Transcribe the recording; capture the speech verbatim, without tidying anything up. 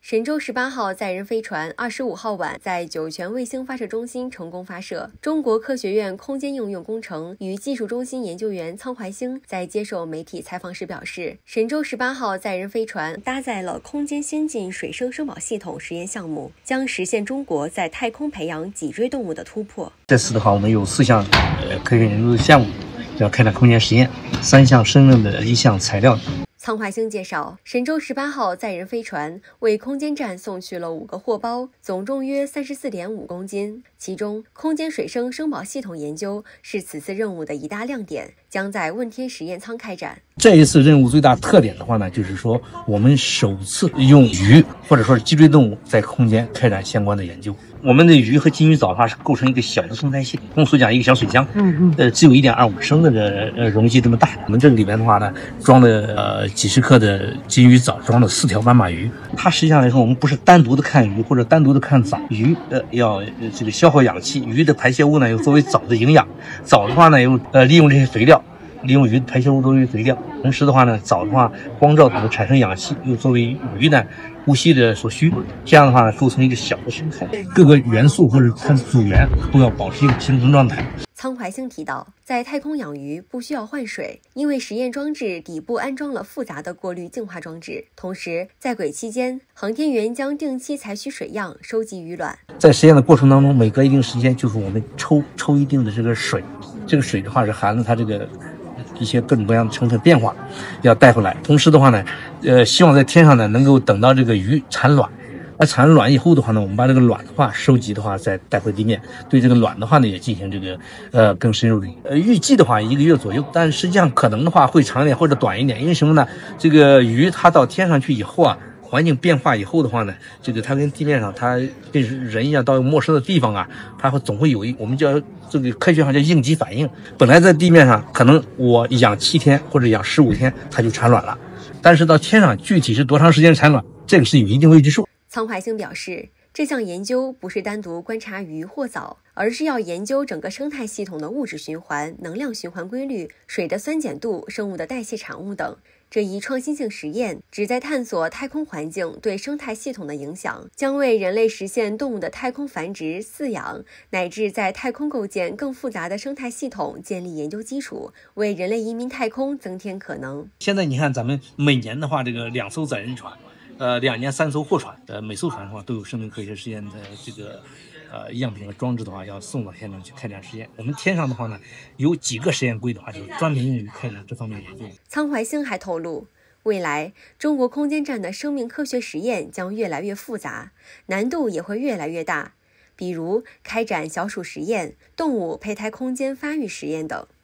神舟十八号载人飞船二十五号晚在酒泉卫星发射中心成功发射。中国科学院空间应用工程与技术中心研究员仓怀星在接受媒体采访时表示，神舟十八号载人飞船搭载了空间先进水生生保系统实验项目，将实现中国在太空培养脊椎动物的突破。 这次的话，我们有四项呃科学研究项目要开展空间实验，三项生物的一项材料。 仓怀星介绍，神舟十八号载人飞船为空间站送去了五个货包，总重约 三十四点五公斤。其中，空间水生生保系统研究是此次任务的一大亮点，将在问天实验舱开展。 这一次任务最大特点的话呢，就是说我们首次用鱼或者说脊椎动物在空间开展相关的研究。我们的鱼和金鱼藻的话是构成一个小的生态系统，通俗讲一个小水箱，嗯嗯，呃，只有 一点二五升的这呃容积这么大。我们这里面的话呢，装了呃几十克的金鱼藻，装了四条斑马鱼。它实际上来说，我们不是单独的看鱼或者单独的看藻，鱼呃要呃这个消耗氧气，鱼的排泄物呢又作为藻的营养，藻的话呢又呃利用这些肥料。利用鱼的排泄物作为肥料，同时的话呢，藻的话光照它产生氧气，又作为鱼呢呼吸的所需，这样的话呢构成一个小的生态，各个元素或者它的组员都要保持一个平衡状态。 仓怀星提到，在太空养鱼不需要换水，因为实验装置底部安装了复杂的过滤净化装置。同时，在轨期间，航天员将定期采取水样，收集鱼卵。 在实验的过程当中，每隔一定时间，就是我们抽抽一定的这个水，这个水的话是含了它这个一些各种各样的成分变化，要带回来。同时的话呢，呃，希望在天上呢能够等到这个鱼产卵。而产卵以后的话呢，我们把这个卵的话收集的话再带回地面，对这个卵的话呢也进行这个呃更深入的呃预计的话一个月左右，但实际上可能的话会长一点或者短一点，因为什么呢？这个鱼它到天上去以后啊，环境变化以后的话呢，这个它跟地面上它跟人一样，到陌生的地方啊，它会总会有一我们叫这个科学上叫应激反应。本来在地面上可能我养七天或者养十五天它就产卵了，但是到天上具体是多长时间产卵，这个是有一定未知数。 仓怀星表示，这项研究不是单独观察鱼或藻，而是要研究整个生态系统的物质循环、能量循环规律、水的酸碱度、生物的代谢产物等。这一创新性实验旨在探索太空环境对生态系统的影响，将为人类实现动物的太空繁殖、饲养，乃至在太空构建更复杂的生态系统建立研究基础，为人类移民太空增添可能。 现在你看，咱们每年的话，这个两艘载人船。呃，两年三艘货船，呃，每艘船的话都有生命科学实验的这个呃样品和装置的话，要送到天上去开展实验。我们天上的话呢，有几个实验柜的话，就是专门用于开展这方面研究。 仓怀星还透露，未来中国空间站的生命科学实验将越来越复杂，难度也会越来越大，比如开展小鼠实验、动物胚胎空间发育实验等。